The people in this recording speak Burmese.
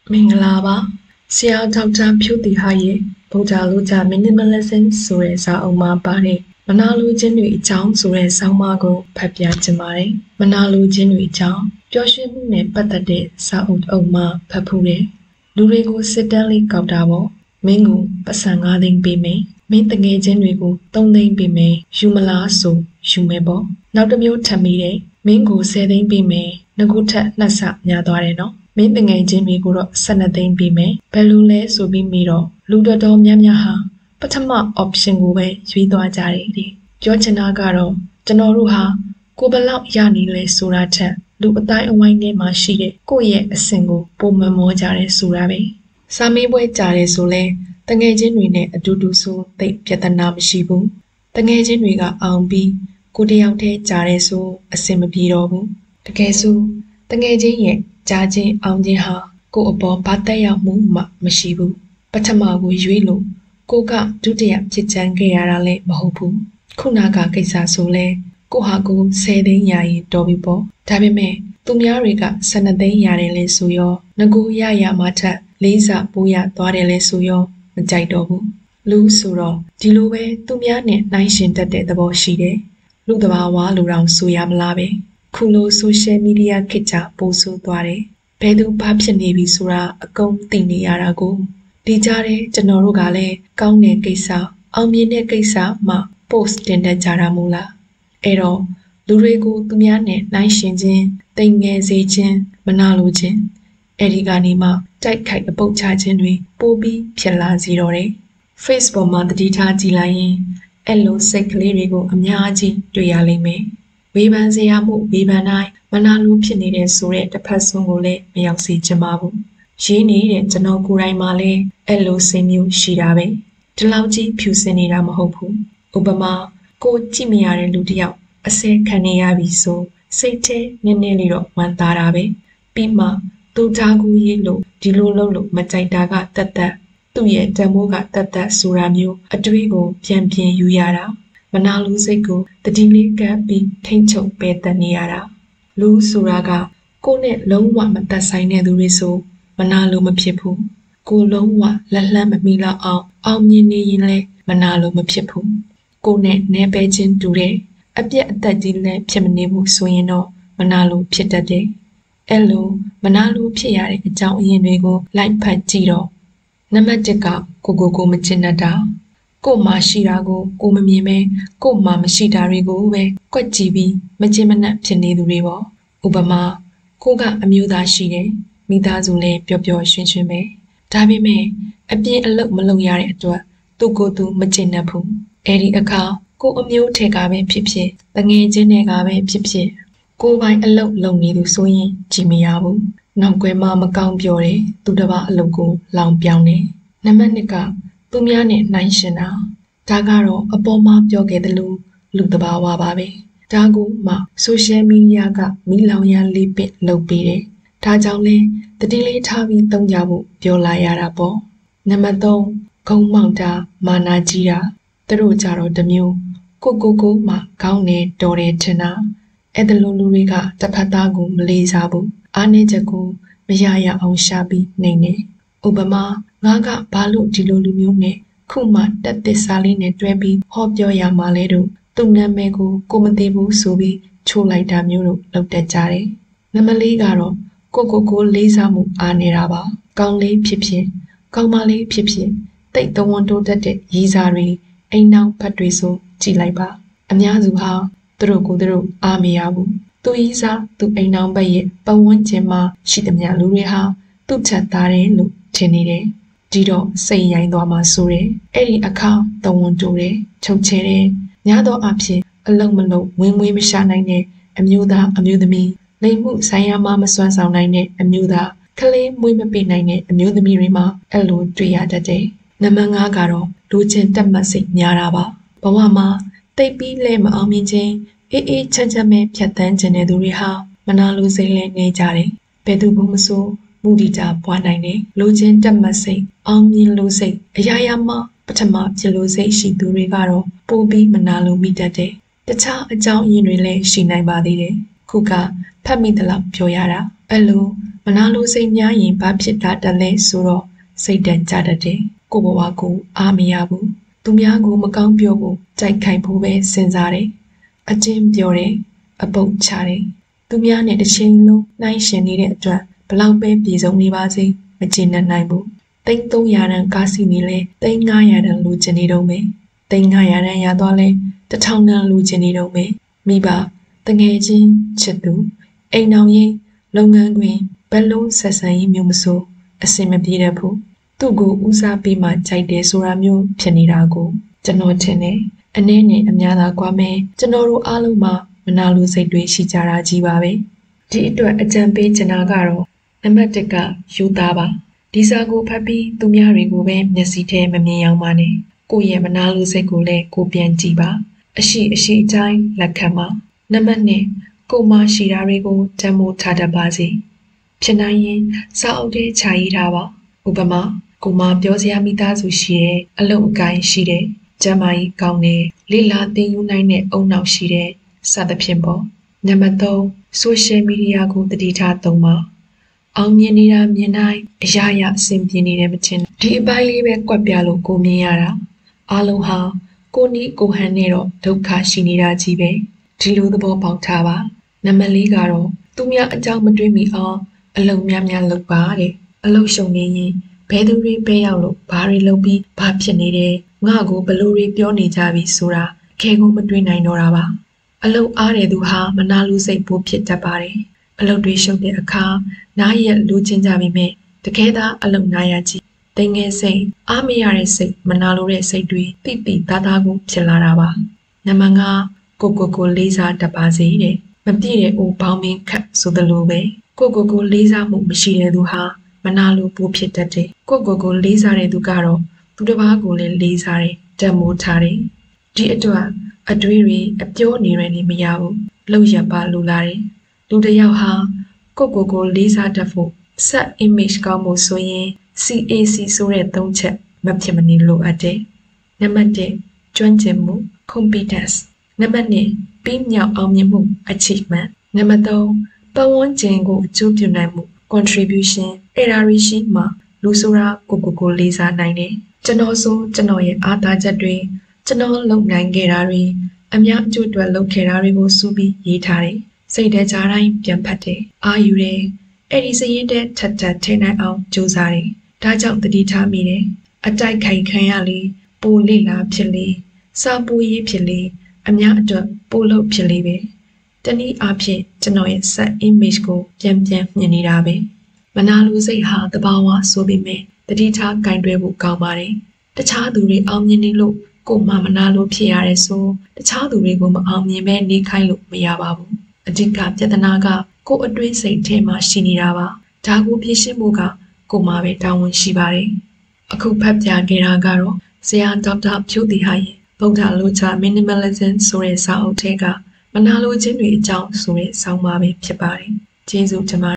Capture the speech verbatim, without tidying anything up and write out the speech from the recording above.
မင်္ဂလာပါဆရာဒေါက်တာဖြူတီဟာရဲ့ဗုဒ္ဓလူကြ minimalism ဆိုတဲ့စာအုပ်မှာပါတဲ့မနာလိုခြင်းတွေအကြောင်းဆိုတဲ့ဆောင်းပါးကိုဖတ်ပြချင်ပါတယ်မနာလိုခြင်းတွေအကြောင်းပျော်ရွှင်မှုနဲ့ပတ်သက်တဲ့စာအုပ်အုပ်မှာဖတ်ဖူးတယ်လူတွေကိုစစ်တမ်းလေးကောက်တာပေါ့မင်းကိုပတ်စံ၅သိန်းပေးမယ်မင်းတငယ်ချင်းတွေကို၃သိန်းပေးမယ်ယူမလားဆိုယူမယ်ပေါ့နောက်တစ်မျိုးထပ်မိတယ်မင်းကို၁၀သိန်းပေးမယ်ငါ့ကိုထက်နှစ်ဆများသွားတယ်နော်မင်းတငယ်ချင်းတွေကိုတော့၁၂သိန်းပေးမယ်ဘယ်လိုလဲဆိုပြီးမိတော့လူတော်တော်များများဟာပထမ option ကိုပဲရွေးသွားကြတယ်ဒီပြောချင်တာကတော့ကျွန်တော်တို့ဟာကိုဘလောက်ရနေလဲဆိုတာထက်လူအတိုင်းအဝိုင်းထဲမှာရှိတဲ့ကိုယ့်ရဲ့အဆင့်ကိုပုံမမောကြတယ်ဆိုတာပဲစာမေးပွဲကြားတယ်ဆိုလဲတငယ်ချင်းတွေနဲ့အတူတူဆိုသိပြဿနာမရှိဘူးတငယ်ချင်းတွေကအောင်ပြီးကိုတယောက်တည်းကြားတယ်ဆိုအဆင်မပြေတော့ဘူးတကယ်ဆိုတငယ်ချင်းရဲ့ကြားချင်းအောင်ချင်းဟာကိုယ့်အပေါ်ဘာတက်ရောက်မှုမှမရှိဘူးပထမကိုရွေးလို့ကိုကဒုတိယဖြစ်ချမ်းခဲ့ရတာလည်းမဟုတ်ဘူးခုနကကိစ္စဆိုလဲကိုဟာကို၁၀သိန်းရရင်တော်ပြီပေါ့ဒါပေမဲ့သူများတွေက၁၂သိန်းရတယ်လဲဆိုရောငကိုရရမှထက်လေးစားပိုးရသွားတယ်လဲဆိုရောမကြိုက်တော့ဘူးလူဆိုတော့ဒီလိုပဲသူများနဲ့နှိုင်းရှင်တတ်တဲ့သဘောရှိတယ်လူတဘာဝလူတောင်ဆိုရမလားပဲခုလို social media ခေတ်ကြပို့ဆိုသွားတယ်ဘယ်သူဘာဖြစ်နေပြီဆိုတာအကုန်သိနေရတာကိုဒီကြားထဲကျွန်တော်တို့ကလည်းကောင်းတဲ့ကိစ္စအောင်မြင်တဲ့ကိစ္စမှ post တင်တတ်ကြတာမို့လားအဲ့တော့လူတွေကိုသူများနဲ့နှိုင်းရှင်ခြင်းတိမ်ငယ်စေခြင်းမနာလိုခြင်းအဲ့ဒီကနေမှတိုက်ခိုက်အပုတ်ချခြင်းတွေပိုပြီးဖြစ်လာစေတော့တယ် Facebook မှာတတိထားကြည့်လိုက်ရင်အဲ့လိုစိတ်ကလေးတွေကိုအများကြီးတွေ့ရလိမ့်မယ်ဝေဖန်စရာမှုဝေဖန်တိုင်းမနာလိုဖြစ်နေတဲ့ဆိုတဲ့တစ်ဖက်ဆုံးကိုလည်းမရောက်စေချင်ပါဘူးရေးနေတဲ့ကျွန်တော်ကိုယ်တိုင်မှလည်းအဲ့လိုစိတ်မျိုးရှိတာပဲဒီလောက်ကြီးဖြူစင်နေတာမဟုတ်ဘူးဥပမာကိုကြည့်မရတဲ့လူတစ်ယောက်အစဲခံနေရပြီဆိုစိတ်ထဲနည်းနည်းလေးတော့ဝမ်းသာတာပဲပြီးမှသူသားကူရေးလို့ဒီလိုလုပ်လို့မကြိုက်တာကတတ်တတ်သူ့ရဲ့တန်ဖိုးကတတ်တတ်ဆိုတာမျိုးအတွေးကိုပြန်ပြန်ယူရတာမနာလူစိတ်ကိုတတိလေးကပ်ပြီးထိမ့်ချုပ်ပယ်တတ်နေရတာလူဆိုတာကကိုယ်နဲ့လုံးဝမသက်ဆိုင်တဲ့သူတွေဆိုမနာလို့မဖြစ်ဘူးကိုလုံးဝလက်လှမ်းမမီလောက်အောင်အောင်မြင်နေရင်လည်းမနာလို့မဖြစ်ဘူးကိုနဲ့နေပဲချင်းတူတဲ့အပြက်အသက်ကြီးလည်းဖြစ်မနေဘူးဆိုရင်တော့မနာလို့ဖြစ်တတ်တယ်အဲ့လိုမနာလို့ဖြစ်ရတဲ့အကြောင်းအရင်းတွေကိုလိုက်ဖတ်ကြည့်တော့နံပါတ်တစ်ကကိုကိုကိုမချင်တတ်တာကို့မှာရှိတာကိုကိုမမြင်ပဲကို့မှာမရှိတာတွေကိုပဲကွက်ကြည့်ပြီးမချင်မနှက်ဖြစ်နေသူတွေပေါ့ဥပမာကိုကအမျိုးသားရှိတယ်မိသားစုလည်းပျော်ပျော်ရွှင်ရွှင်ပဲဒါပေမဲ့အပြင်အလုပ်မလုပ်ရတဲ့အတွက်သူ့ကိုယ်သူမချင်တတ်ဘူးအဲ့ဒီအခါကိုအမျိုးထဲကပဲဖြစ်ဖြစ်တငယ်ချင်းတွေကပဲဖြစ်ဖြစ်ကိုယ်ပိုင်အလုပ်လုပ်နေသူဆိုရင်ကြည်မရဘူးနောက်ွယ်မှမကောင်းပြောတယ်သူတစ်ပါးအလုပ်ကိုလောင်ပြောင်းတယ်နံပါတ်နှစ်ကသူများနဲ့နှိုင်းရှင်တာဒါကတော့အပေါ်မှာပြောခဲ့သလိုလူတဘာဝပါပဲဒါကိုမှ social media ကမိလောင်ရလေးပစ်လုပ်ပေးတယ်ဒါကြောင့်လဲတတိလေးထားပြီးသုံးကြဖို့ပြောလာရတာပေါ့နံပါတ်သုံးဂုံမောက်တာမာနာကြီးတာသူတို့ကြတော့တမျိုးကိုကိုကိုမှခေါင်းနဲ့တော်တယ်ထင်တာအဲ့ဒါလိုလူတွေကတစ်ဖက်သားကိုမလေးစားဘူးအားနေချက်ကိုမရရအောင်ရှာပြီးနေနေဥပမာငါကဘာလို့ဒီလိုလူမျိုးနဲ့ခုမှတက်သစ္စာလေးနဲ့တွဲပြီးဟောပြောရမှာလဲတို့သူ့နာမည်ကိုကိုမသိဘူးဆိုပြီးချိုးလိုက်တာမျိုးတို့လုပ်တတ်ကြတယ်နံပါတ်လေးကတော့ကိုကိုကိုလေးစားမှုအားနေတာပါကောင်းလေးဖြစ်ဖြစ်ကောင်းမလေးဖြစ်ဖြစ်တိတ်တဝန်တိုးတတ်တဲ့ရည်စားတွေအိမ်နောက်ဖတ်တွေဆိုကြည်လိုက်ပါအများစုဟာသူတို့ကိုယ်သူတို့အားမရဘူးသူရည်စားသူအိမ်နောက်ဘက်ရဲ့ပတ်ဝန်းကျင်မှာရှိသမျှလူတွေဟာသူ့ချက်သားတယ်လို့ထင်နေတယ်ဒီတော့စိတ်ရိုင်းသွားမှဆိုတယ်အဲ့ဒီအခါတဝန်တိုးတယ်ချုပ်ချယ်တယ်ညတော့အဖြစ်အလုံးမလုံးဝင်ဝင်မရှာနိုင်တဲ့အမျိုးသားအမျိုးသမီးလိမ်မှုဆိုင်ရာမှမစွမ်းဆောင်နိုင်တဲ့အမျိုးသားကလေးမွေးမပေးနိုင်တဲ့အမျိုးသမီးတွေမှာအဲ့လိုတွေ့ရတတ်တယ်နံပါတ်ငါးကတော့လူချင်းတက်မှတ်စိတ်များတာပါဘဝမှာတိတ်ပြီးလဲမအောင်မြင်ခြင်းအေးအေးချမ်းချမ်းပဲဖြတ်သန်းခြင်းတဲ့သူတွေဟာမနာလိုစိတ်လဲနေကြတယ်ဘယ်သူမှမဆိုမူဒီတာပွားနိုင်တယ်လူချင်းတက်မှတ်စိတ်အောင်မြင်လို့စိတ်အရာရာမှာပထမဖြစ်လို့စိတ်ရှိသူတွေကတော့ပိုပြီးမနာလိုမိတတ်တယ်တခြားအကြောင်းအရင်းတွေလည်းရှိနိုင်ပါသေးတယ်ခုကဖတ်မိသလောက်ပြောရတာအဲ့လိုမနာလိုစိတ်များရင်ဘာဖြစ်တာတလဲဆိုတော့စိတ်တန်ကြတတ်တယ်ကိုဘဝကိုအားမရဘူးသူများကိုမကောင်းပြောဖို့ကြိုက်ခိုက်ဖို့ပဲစဉ်းစားတယ်အချင်းပြောတယ်အပုတ်ချတယ်သူများနဲ့တစ်ချိန်လုံးနှိုင်းရှင်နေတဲ့အတွက်ဘလောက်ပဲပြေဆုံးနေပါစေမကျေနပ်နိုင်ဘူးတိန်းသုံးရာတန်ကားစီနေလဲတိန်းငါးရာတန်လူချင်နေတော့မယ်တိန်းငါးရာတန်ရသွားလဲတစ်ထောင်တန်လူချင်နေတော့မယ်မိဘတငယ်ချင်းချစ်သူအိမ်အောင်ရင်လုပ်ငန်းခွင်ဘက်လုံးဆက်ဆံရေးမျိုးမဆိုအစင်မပြေတတ်ဘူးသူ့ကိုဦးစားပေးမှကြိုက်တယ်ဆိုတာမျိုးဖြစ်နေတာကိုကျွန်တော်ထင်တယ်အနည်းနဲ့အများသာကွာမယ်ကျွန်တော်တို့အားလုံးမှာမနာလိုစိတ်တွေရှိကြတာကြီးပါပဲဒီအတွက်အကြံပေးချင်တာကတော့နံပါတ်တစ်ကယူသားပါဒီစာကိုဖတ်ပြီးသူများတွေကိုပဲမျက်စိထဲမမြင်အောင်ပါနဲ့ကိုယ့်ရဲ့မနာလိုစိတ်ကိုလည်းကိုပြန်ကြည့်ပါအရှိအရှိအတိုင်းလက်ခံပါနံပါတ်နှစ်ကိုမရှိတာတွေကိုတမ်းမိုးထားတတ်ပါစေဖြစ်နိုင်ရင်စာအုပ်ထဲခြာရေးထားပါဥပမာကိုမပြောစရာမိသားစုရှိတယ်အလုပ်အကိုင်းရှိတယ်ကျမ်းမာရေးကောင်းတယ်လေ့လာသင်ယူနိုင်တဲ့အုံနောက်ရှိတယ်စသဖြင့်ပေါ့နံပါတ်သုံး social media ကိုတတိထားသုံးပါအောင်မြင်နေတာမြင်တိုင်းအရာရာအဆင်ပြေနေတယ်မထင်ဒီအပိုင်းလေးပဲကွက်ပြလို့ကိုမြင်ရတာအားလုံးဟာကိုနီးကိုဟန်နဲ့တော့ဒုက္ခရှိနေတာကြီးပဲဒီလိုသဘောပေါက်ထားပါနံပါတ်လေးကတော့သူများအကြောင်းမတွေးမိအောင်အလုံများများလုပ်ပါတဲ့အလုံရှုံနေရင်ဘယ်သူတွေပဲရောက်လို့ဘာတွေလုပ်ပြီးဘာဖြစ်နေတယ်ငါ့ကိုဘလို့တွေပြောနေကြပြီဆိုတာခဲကိုမတွေးနိုင်တော့တာပါအလုံအားတဲ့သူဟာမနာလိုစိတ်ပိုးဖြစ်တတ်ပါတယ်အလုံတွေရှုပ်တဲ့အခါနားရက်လိုချင်ကြပြီမဲ့တကယ်သားအလုံနာရကြည့်တင်ငယ်စိတ်အားမရတဲ့စိတ်မနာလိုတဲ့စိတ်တွေတိတိသားသားကိုဖြစ်လာတာပါနံပါတ်ငါကိုကိုကိုလေးစားတတ်ပါစေတဲ့မပြည့်တဲ့အိုပေါင်းမင်းခတ်ဆိုသလိုပဲကိုကိုကိုလေးစားမှုမရှိတဲ့သူဟာမနာလိုပိုးဖြစ်တတ်တယ်ကိုကိုကိုလေးစားတဲ့သူကတော့သူတစ်ပါးကိုလည်းလေးစားတယ်တတ်မိုးထားတယ်ဒီအတွက်အတွေးတွေအပြောနေရနေမရဘူးလောက်ရပါလူလာတယ်လူတစ်ယောက်ဟာကိုကိုကိုလေးစားတတ်ဖို့ set image ကောင်းဖို့ဆိုရင် စီ အေ စီ ဆိုတဲ့သုံးချက်မဖြစ်မနေလိုအပ်တယ်နံပါတ်တစ်ကျွမ်းကျင်မှု competence နံပါတ်နှစ်ပြီးမြောက်အောင်မြင်မှု achievement နံပါတ်သုံးပတ်ဝန်းကျင်ကိုအကျိုးပြုနိုင်မှု contribution အဲ့ဒါရရှိမှလူဆိုတာကိုကိုကိုလေးစားနိုင်တယ်ကျွန်တော်ဆိုကျွန်တော်ရဲ့အားသာချက်တွေကျွန်တော်လုပ်နိုင်ခဲ့တာတွေအများအကျိုးအတွက်လုပ်ခဲ့တာတွေကိုစုပြီးရေးထားတယ်စိတ်ထဲကြားတိုင်းပြန်ဖတ်တယ်အာယူတယ်အဲ့ဒီစရင်တဲ့ထပ်ထပ်ထည့်နိုင်အောင်ကြိုးစားတယ်ဒါကြောင့်တတိထားမိတယ်အတိုက်ခိုက်ခံရလေပိုလေလာဖြစ်လေစာပူရေးဖြစ်လေအများအတွက်ပိုလို့ဖြစ်လေပဲတနည်းအားဖြင့်ကျွန်တော်ရဲ့ set image ကိုပြန်ပြန်မြင်နေတာပဲမနာလိုစိတ်ဟာတဘာဝဆိုပေမဲ့တတိထားကင်တွဲဖို့ကောင်းပါတယ်တခြားသူတွေအောင်မြင်နေလို့ကိုမှမနာလိုဖြစ်ရတယ်ဆိုတခြားသူတွေကိုမအောင်မြင်ပဲနေခိုင်းလို့မရပါဘူးအဓိကပြဿနာကကိုအတွင်းစိတ်ထဲမှာရှိနေတာပါဒါကိုဖြေရှင်းဖို့ကကိုမှပဲတာဝန်ရှိပါတယ်အခုဖတ်ပြခဲ့တာကတော့ဆရာဒေါက်တာဖြိုးတီဟာရဲ့ဗုဒ္ဓလိုချာ minimalism ဆိုတဲ့စာအုပ်ထဲကမနာလိုခြင်းတွေအကြောင်းဆိုတဲ့ဆောင်းပါးပဲဖြစ်ပါတယ်ကျေးဇူးတင်ပါ